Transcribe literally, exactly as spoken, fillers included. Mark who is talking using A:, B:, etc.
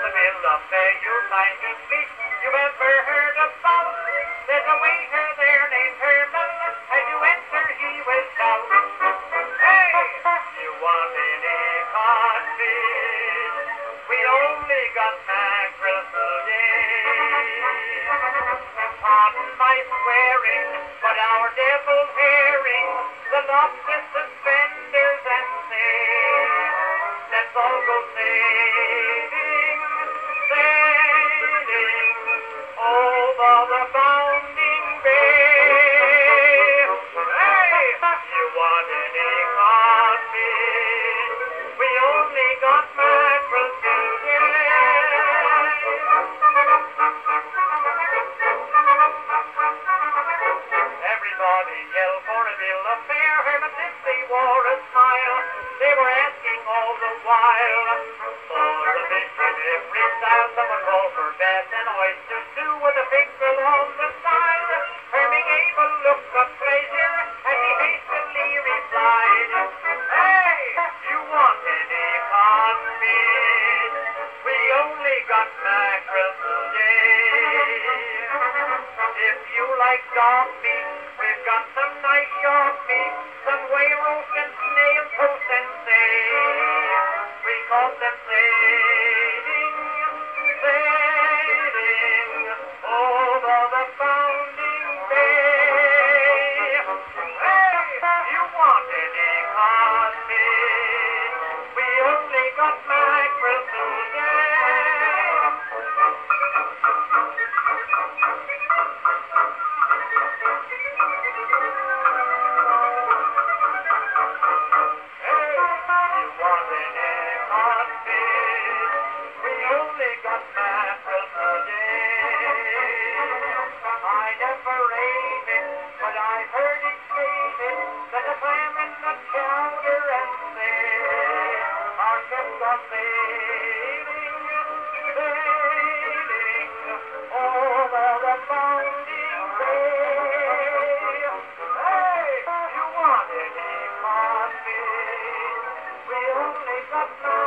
A: the middle of May, you'll find me sweet. You've ever heard about? There's a waiter there named Herman. As you enter, he will shout, "Hey, you want any codfish? We only got mackerel today." Pardon my swearing, but our deviled herring, the lobster suspenders and say, let's all go sailing, sailing over the bounding bay. Hey, you want any codfish? We only got mackerel today. Everybody yelled for a bill of fare, and if they wore a smile, they were asking all the while for a fish in every style. Someone called for bass and oysters too, with a big bill on the side. Hermie gave a look of pleasure as he hastily replied, "Hey, you want any codfish? We only got mackerel today. If you like dog meat, we've got some nice shark meat, some whale roast and snail toast and say, we caught them sailing, sailing over the bounding bay." Hey, you want any codfish? We only got mackerel today. We only got